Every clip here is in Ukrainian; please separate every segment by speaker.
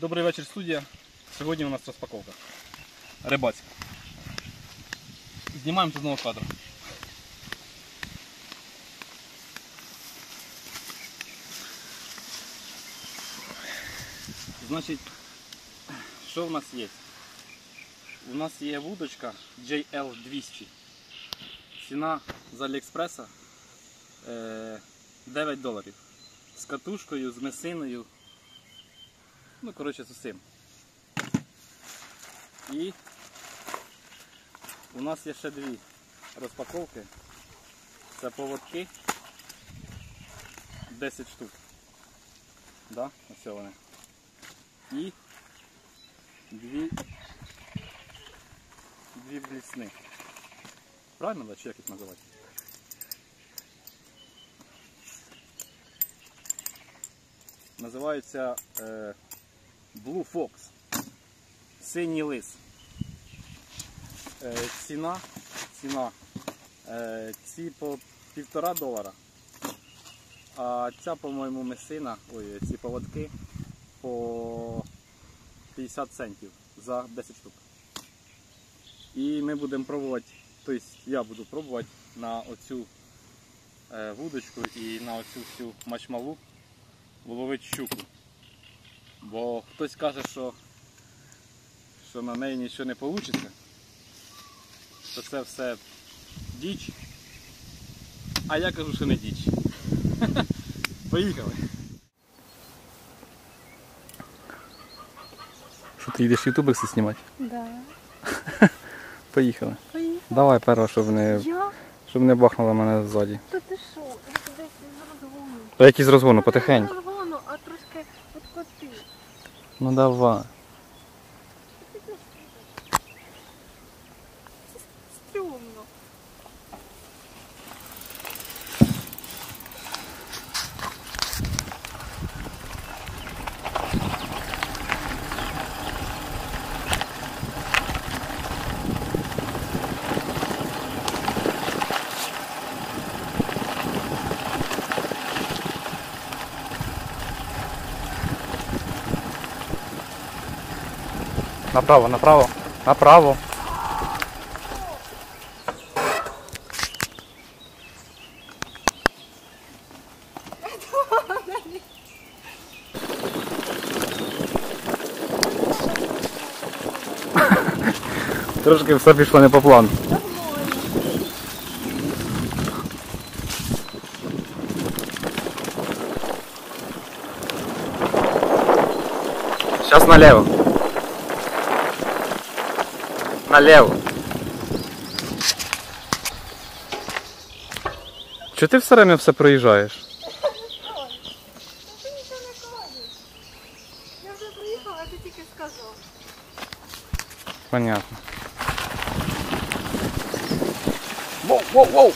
Speaker 1: Добрий вечір, студія. Сьогодні у нас розпаковка. Рибацька. Знімаємо з одного кадру. Значить, що в нас є? У нас є вудочка JL200. Ціна з Аліекспреса $9. З катушкою, з месиною. Ну, коротше, з усім. І у нас є ще дві розпаковки. Це поводки. 10 штук. Да? Ось вони. І дві блісни. Правильно, да? Чи як їх називати? Називаються Blue Fox. Синій лис. Ціна ці по $1,5, а ця, по-моєму, месина, ці поводки по 50 центів за 10 штук. І ми будемо пробувати, тобто я буду пробувати на оцю вудочку і на оцю всю мачмалу вловити щуку. Бо хтось каже, що на неї нічого не вийде, що це все діч, а я кажу, що не діч. Поїхали! Що, ти йдеш ютуберси знімати?
Speaker 2: Да.
Speaker 1: Поїхали.
Speaker 2: Поїхали.
Speaker 1: Давай перше, щоб не бахнуло мене ззаді.
Speaker 2: Та ти що? Я туди з розгону.
Speaker 1: А які з розгону? Потихеньку.
Speaker 2: Не з розгону, а трошки відкоти.
Speaker 1: Ну давай.
Speaker 2: Стрьомно.
Speaker 1: Направо, направо, направо. Трошки все пішло не по плану. Сейчас налево. Налево. Чого ти все время все проїжджаєш?
Speaker 2: Ти нічого не кажеш. Я вже приїхала, а ти тільки сказав.
Speaker 1: Понятно. Воу, воу, воу!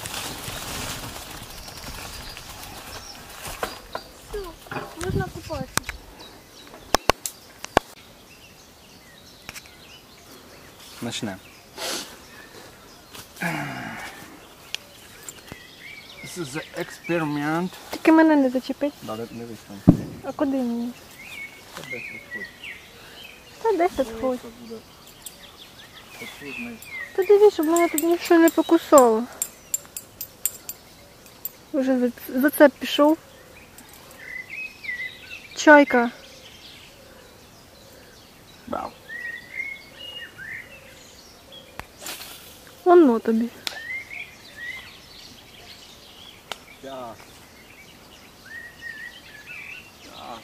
Speaker 2: Все, можна купатися.
Speaker 1: Начнемо. This is the experiment.
Speaker 2: Тільки мене не зачепить.
Speaker 1: Да, не вийшло.
Speaker 2: А куди мені? Та десь відходь. Та дивись, щоб мене тут нічого не покусало. Вже зацеп пішов. Чайка.
Speaker 1: Бау.
Speaker 2: Воно тобі.
Speaker 1: Так. Так.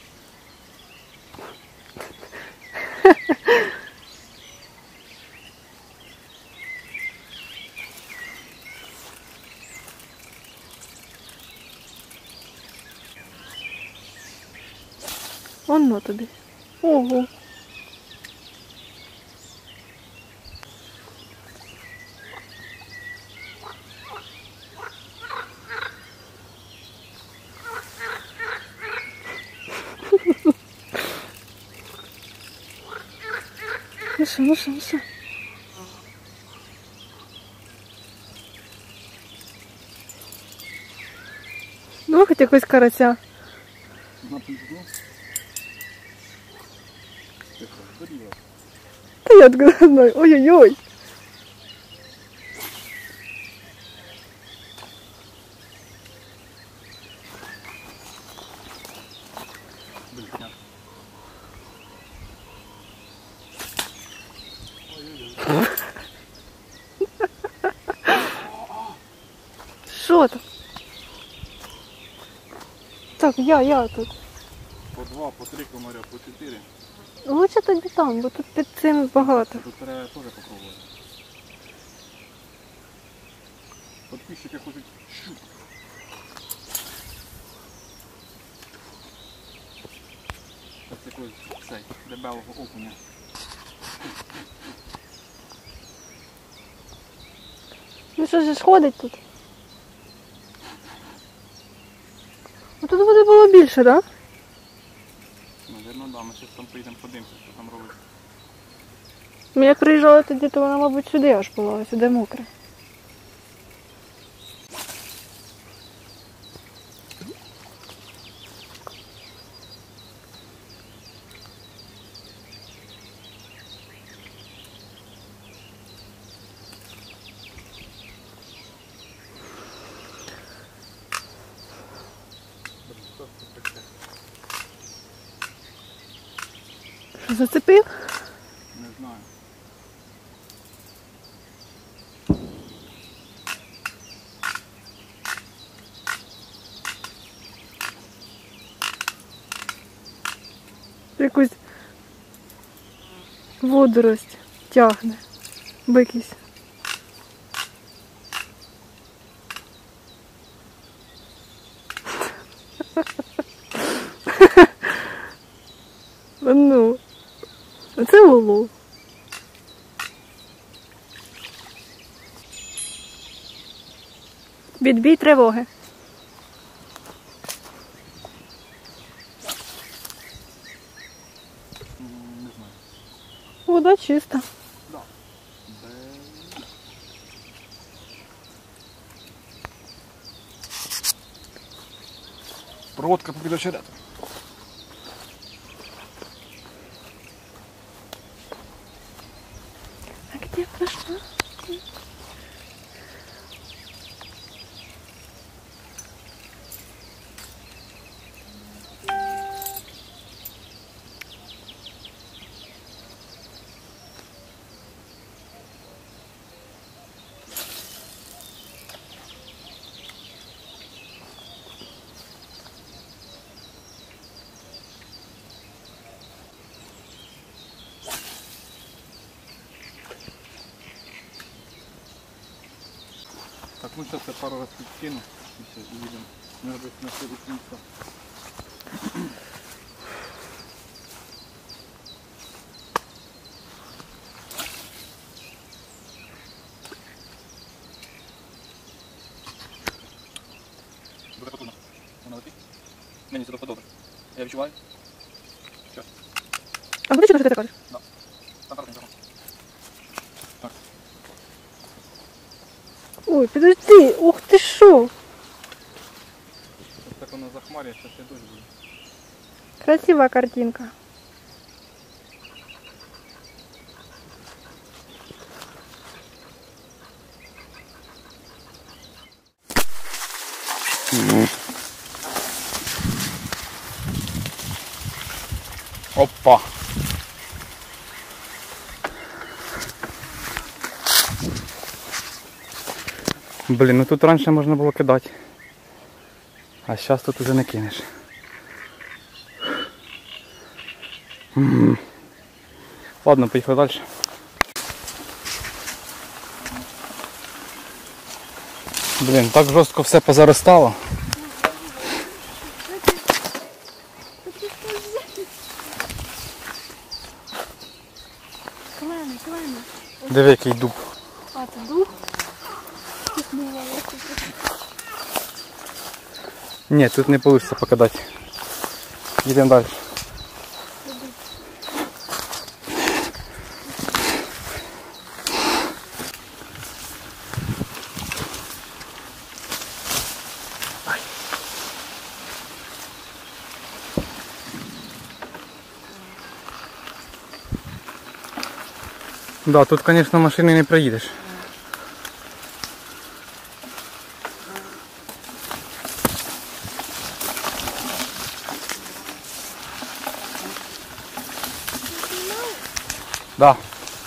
Speaker 2: Воно тобі. Ого. Ну що. Ну, хоч якось карася.
Speaker 1: Напрягну. Поділо.
Speaker 2: Та я откуда знаю. Ой-ой-ой.
Speaker 1: Блін, понятно.
Speaker 2: Що там? Так, я тут.
Speaker 1: По 2, по 3 комаря, по 4.
Speaker 2: Лучше тоді там, бо тут під цим багато.
Speaker 1: Тут треба теж попробувати. Подписчики хочуть щук. Ось такий цей, дебелого окуня.
Speaker 2: Ну що ж ходить тут? Ну тут води було більше, так? Да?
Speaker 1: Навірно, да, ми зараз там поїдемо, подивимося, що там робиться.
Speaker 2: Ми як приїжджали тоді, то вона, мабуть, сюди аж була, а сюди мокре. Що, зацепив?
Speaker 1: Не знаю.
Speaker 2: Якусь водорость тягне. Бикись. Ну, це улов. Відбій тривоги.
Speaker 1: Не знаю.
Speaker 2: Вода чиста.
Speaker 1: Да. Проводка по підочеряту.
Speaker 2: А где пошла?
Speaker 1: Так, ну сейчас я пару раз підкину і все, і їдемо. Надо десь на следующее місце. Дуже потужно. Вона летить. Мені це тут подобається. Я відчуваю. Що?
Speaker 2: А буде чути, що ти кажеш?
Speaker 1: Да. Там пару мікрофон. Так.
Speaker 2: Ой, подожди, ух ти що?
Speaker 1: Ось так воно захмарює, зараз я дощ буде.
Speaker 2: Красива картинка.
Speaker 1: Опа! Блін, ну тут раніше можна було кидати. А зараз тут уже не кинеш. Ладно, поїхали далі. Блін, так жорстко все позаростало.
Speaker 2: Клена.
Speaker 1: Диви, який дуб.
Speaker 2: А, це дух?
Speaker 1: Ні, тут не вийде покидати. Йдемо далі. Да, тут, звісно, машини не проїдеш. Да.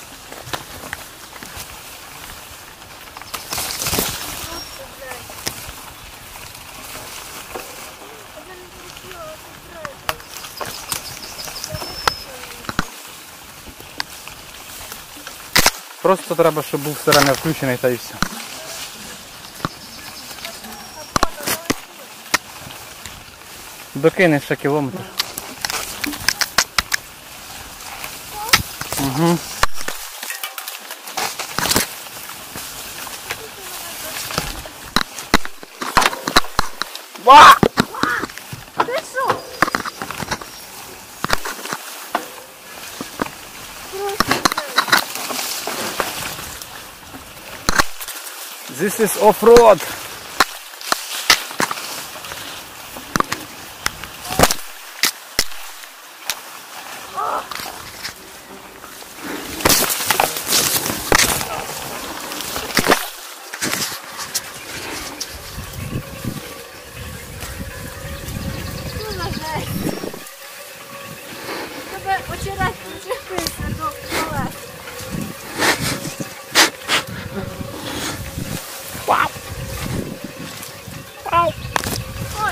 Speaker 1: Просто треба, щоб був сирена включений, та і все. Докинеш ще кілометр. Угу. Ва!
Speaker 2: Ти що?
Speaker 1: This is off-road.
Speaker 2: Тебе очерет причепився до колес.
Speaker 1: Вау! Вау!
Speaker 2: Ой!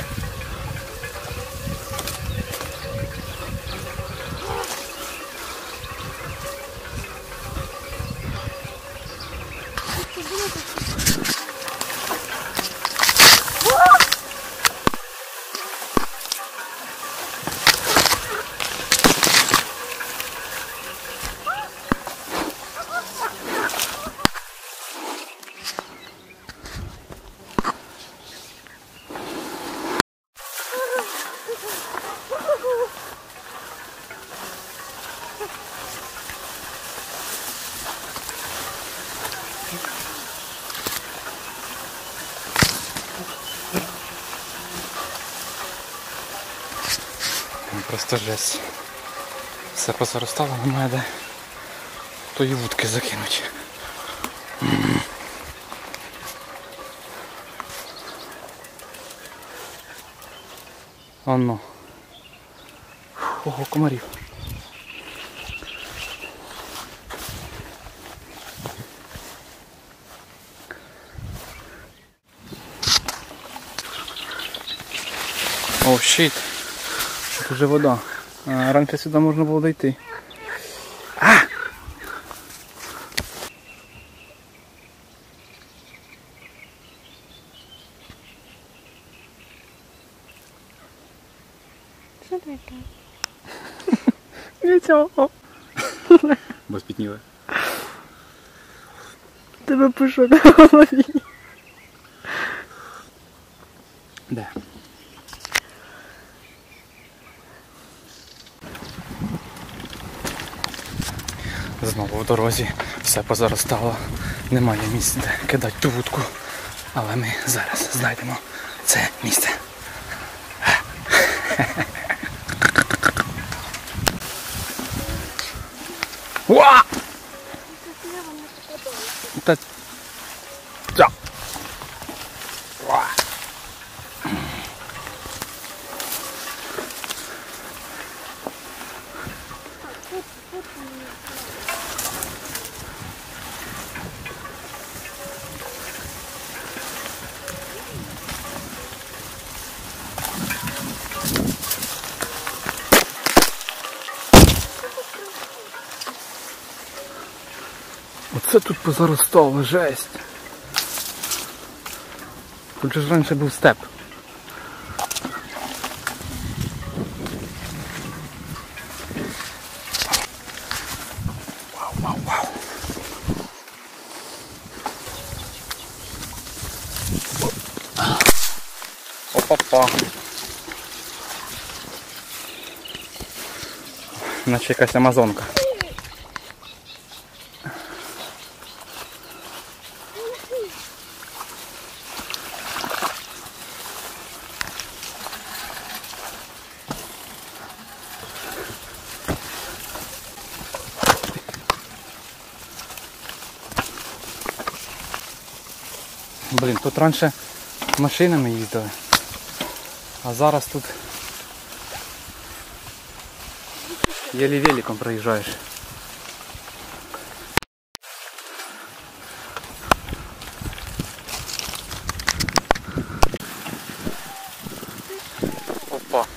Speaker 1: Просто жесть. Все позаростало, немає де тої вудки закинуть. Оно. Ого, комарів. О, щит. Тут вже вода. А, раніше сюди можна було дойти. А!
Speaker 2: Що таке? Нічого.
Speaker 1: Бо спітніли.
Speaker 2: Тебе пушок на голові.
Speaker 1: Де? Знову в дорозі, все позаростало, немає місця, де кидати ту вудку, але ми зараз знайдемо це місце. Уа! Та... Ця! Уа! Оце тут позаростало, жесть. Тут же ж раніше був степ. Вау, вау, вау. Опа-па. Наче якась амазонка. Блін, тут раніше машинами їздили, а зараз тут єлі великом проїжджаєш. Опа.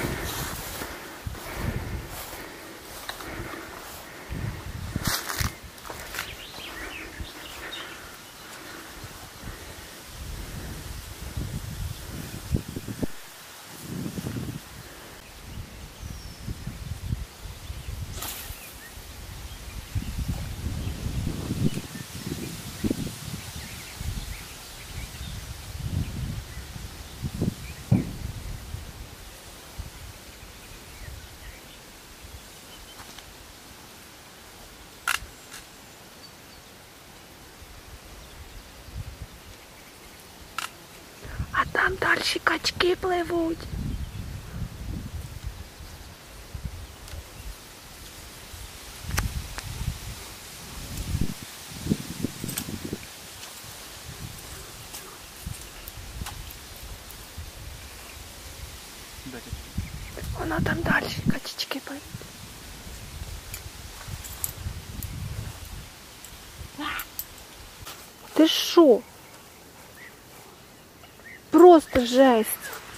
Speaker 2: А там далі качки пливуть. Воно там далі качечки пливуть. Ти що? Просто жесть.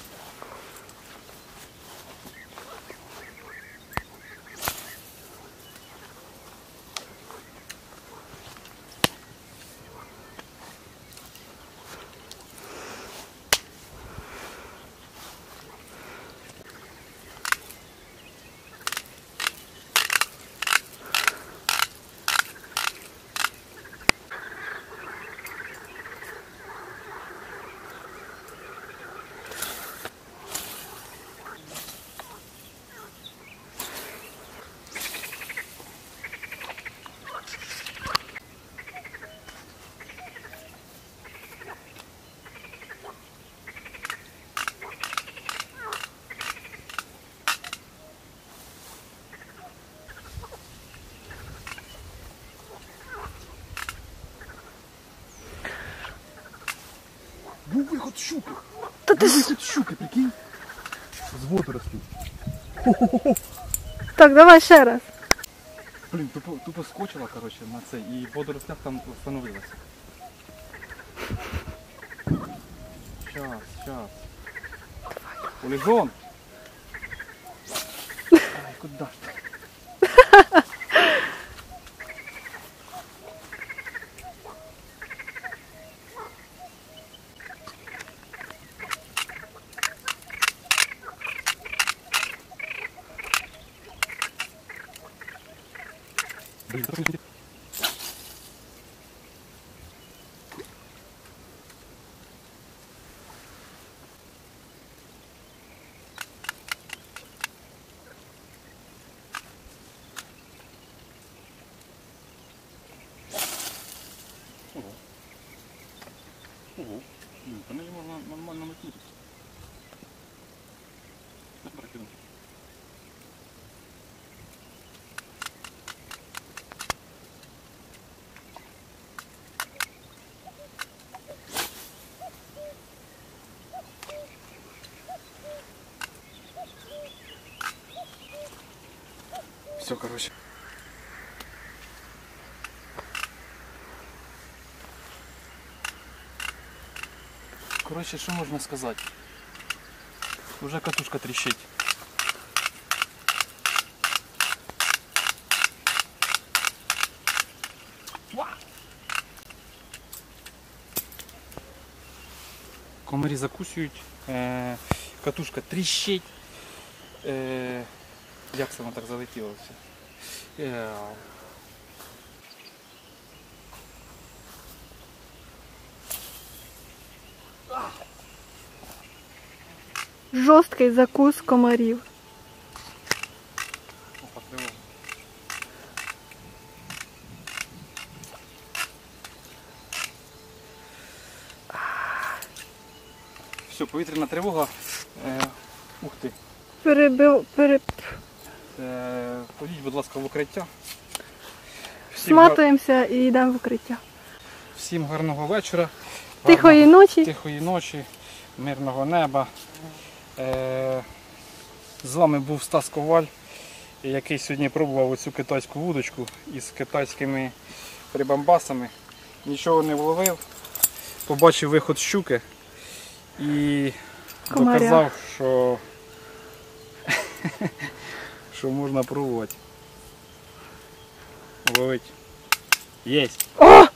Speaker 1: Був виход щуки.
Speaker 2: Та ти
Speaker 1: Був виход щуки, прикинь. З водоростю.
Speaker 2: Так, давай ще раз.
Speaker 1: Блін, тупо скочила, коротше, на це, і в водорослях там встановилася. Щас. Улізон! Ай, куди ж ти? Блін, Ого. По неї можна нормально накинутися. Все, короче. Короче, що можна сказати? Уже катушка тріщить. Комарі закусують, катушка тріщить. Як це воно так залетіло все?
Speaker 2: Жорсткий закус комарів.
Speaker 1: Все, повітряна тривога. Ух ти. Ходіть, будь ласка, в укриття.
Speaker 2: Сматуємося і йдемо в укриття.
Speaker 1: Всім гарного вечора.
Speaker 2: Тихої ночі.
Speaker 1: Тихої ночі, мирного неба. З вами був Стас Коваль, який сьогодні пробував оцю китайську вудочку із китайськими прибамбасами. Нічого не вловив, побачив виход щуки і
Speaker 2: Комаря.
Speaker 1: доказав, що можна пробувати. Ловить. Єсть!
Speaker 2: О!